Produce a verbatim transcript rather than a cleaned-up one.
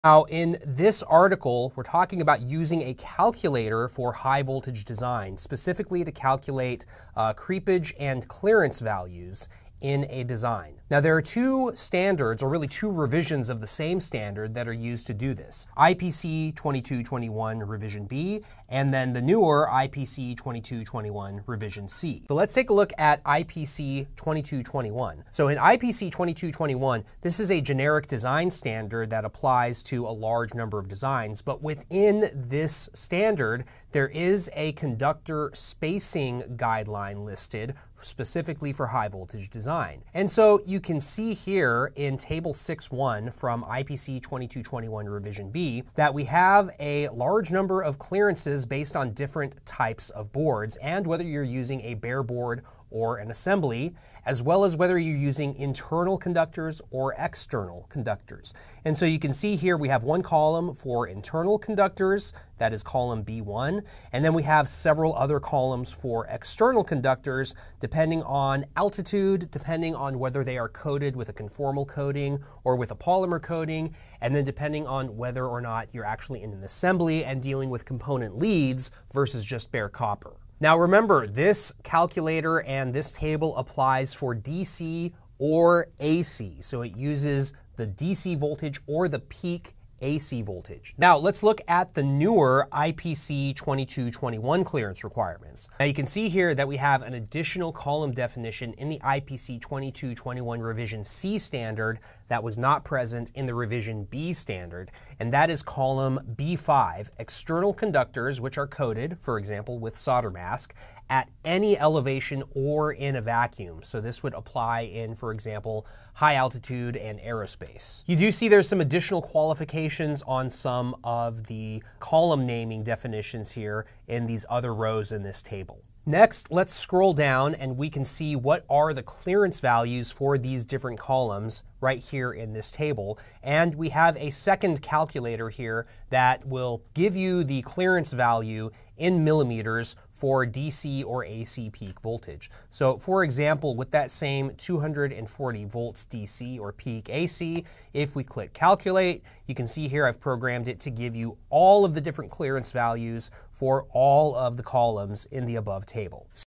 Now, in this article, we're talking about using a calculator for high voltage design, specifically to calculate uh, creepage and clearance values in a design. Now, there are two standards, or really two revisions of the same standard that are used to do this. I P C twenty-two twenty-one Revision B, and then the newer I P C twenty-two twenty-one Revision C. So let's take a look at I P C twenty-two twenty-one. So in I P C twenty-two twenty-one, this is a generic design standard that applies to a large number of designs, but within this standard, there is a conductor spacing guideline listed specifically for high voltage design. And so you can see here in table six point one from I P C twenty-two twenty-one Revision B that we have a large number of clearances based on different types of boards and whether you're using a bare board or an assembly, as well as whether you're using internal conductors or external conductors. And so you can see here we have one column for internal conductors, that is column B one, and then we have several other columns for external conductors depending on altitude, depending on whether they are coated with a conformal coating or with a polymer coating, and then depending on whether or not you're actually in an assembly and dealing with component leads versus just bare copper. Now remember, this calculator and this table applies for D C or A C, so it uses the D C voltage or the peak A C voltage. Now let's look at the newer I P C twenty-two twenty-one clearance requirements. Now you can see here that we have an additional column definition in the I P C twenty-two twenty-one Revision C standard that was not present in the Revision B standard, and that is column B five, external conductors which are coated, for example, with solder mask, at any elevation or in a vacuum. So this would apply in, for example, high altitude and aerospace. You do see there's some additional qualifications on some of the column naming definitions here in these other rows in this table. Next, let's scroll down and we can see what are the clearance values for these different columns right here in this table. And we have a second calculator here that will give you the clearance value in millimeters for D C or A C peak voltage. So for example, with that same two hundred forty volts D C or peak A C, if we click calculate, you can see here I've programmed it to give you all of the different clearance values for all of the columns in the above table.